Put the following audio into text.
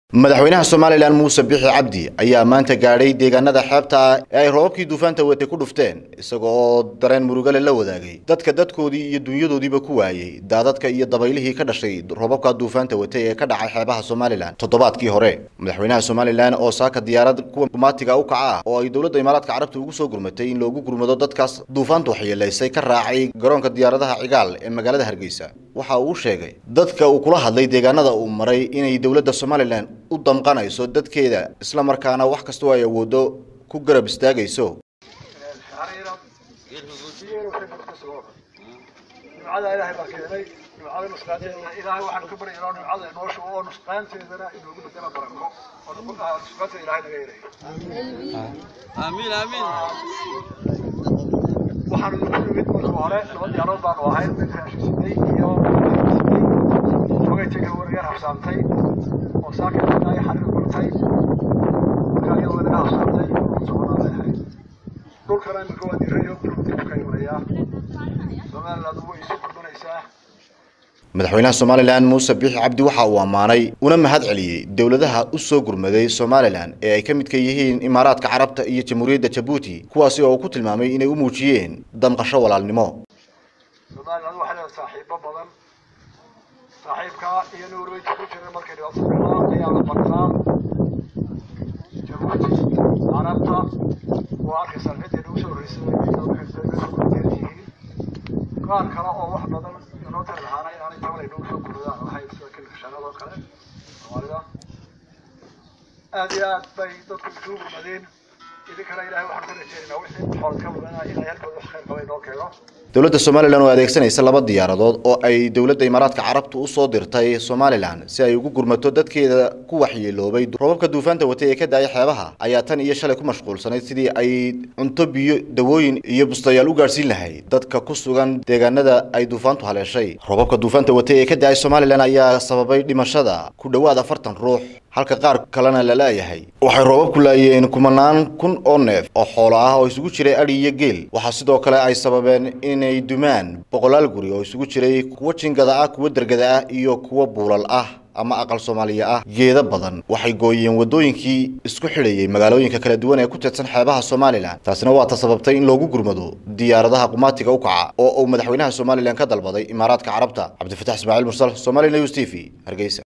madaxweynaha Soomaaliland Muuse Bixi Cabdi ayaa maanta gaaray deegaanada xeebta ay roobkii duufaanta watay ku dhufteen isagoo dareen murugale la wadaagay dadkoodii iyo dunyadoodiiba ku waayay daadadka iyo dabaylihii ka dhashay roobabka duufaanta watay ee ka dhacay xeebaha Soomaaliland toddobaadkii hore madaxweynaha Soomaaliland oo saaka diyaarad kumaatiga u kaca oo ay dawladda Imaaraadka Carabta ugu soo gurmatay in loogu gurmado dadkaas duufaantu waxyeeleysay ka raacay garoonka diyaaradaha Cigaal ee magaalada Hargeysa waxa uu sheegay dadka uu kula hadlay deegaanada uu maray inay dawladda Soomaaliland u damqanayso dadkeeda isla markaana wax kasta oo ay awoodo ku garab istaagayso وساكن هنا يحرر برتاي كان يوم ذا صارتي وصورنا لها دول كلام كوادي ريو بروتين كايوريا زمان لا دو يسوق دونيسا madaxweynaha Soomaaliland Muuse Bixi Cabdi waxa uu amaanay una mahad celiyay dawladaha u soo gurmaday Soomaaliland ee ay ka mid ka yihiin Imaaraadka Carabta iyo Jamhuuriyadda Djibouti kuwaas oo ku tilmaamay inay u muujiyeen damqasho walaalnimo Soomaaliland waxa la saaxiibo badan صاحبك يا نور وين تفكر مركز الأصل يا البركان جبوتي عربتا وأخي سلفت الوسور رسول قال كلا أو واحد بدل ينوتر الحارة يعني تمر ينوتر كل ذا وهاي كل شغلة وكله واردا أديات بيتك بشوف مدين إذا كان إلهي واحد كل شيء نوحي حال كم لنا إلهي هلك وخير قوي نوكله dawladda Soomaaliland oo adeegsanaysa laba diyaaradood oo ay dawladda Imaaraadka Carabta u soo dirtay Soomaaliland si ay ugu gurmato dadkeeda ku waxyeeloobay roobabka duufaanta watay ee ka daayay xeebaha ayaa tan iyo shalay ku mashquulsanayd sidii ay cunto biyo dawooyin iyo bustayaal u gaarsiin lahayd dadka ku sugan deegaanada ay duufaantu haleeshay roobabka duufaanta watay ee ka daayay Soomaaliland ayaa sababay dhimashada ku dhawaad 40 ruux halka qaar kalena la laayahay waxay roobabku laayeen kumanaan kun oo neef oo xoolo ah oo isugu jiray ari iyo geel waxa sidoo kale ay sababeen inay dumaan boqolaal guri oo isugu jiray kuwa jingada ah kuwa dargada ah iyo kuwa buulal ah ama aqal Soomaaliya ah geeda badan waxay gooyeen wadooyinkii isku xidhayay magaalooyinka kala duwan ee ku tirsan xeebaha Soomaaliland taasina waa sababtay in loogu gurmado diyaaradaha qumaatiga u kaca oo madaxweynaha Soomaaliland ka dalbaday Imaaraadka Carabta Cabdi Fataax Ismaaciil Mursal Somali News TV Hargeysa